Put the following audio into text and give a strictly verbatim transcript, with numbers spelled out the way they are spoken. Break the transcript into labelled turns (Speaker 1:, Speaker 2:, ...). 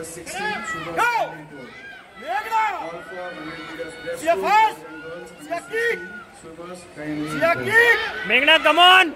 Speaker 1: sixteen, swimmers
Speaker 2: Go!
Speaker 1: standing tall.
Speaker 2: Meghana!
Speaker 1: All four women leaders,
Speaker 2: See your
Speaker 1: breaststroke,
Speaker 2: first.
Speaker 1: boys and girls,
Speaker 2: See your
Speaker 1: under
Speaker 2: kick.
Speaker 1: sixteen, swimmers kindly
Speaker 2: See your
Speaker 1: hold.
Speaker 2: kick.
Speaker 3: Meghana, come on!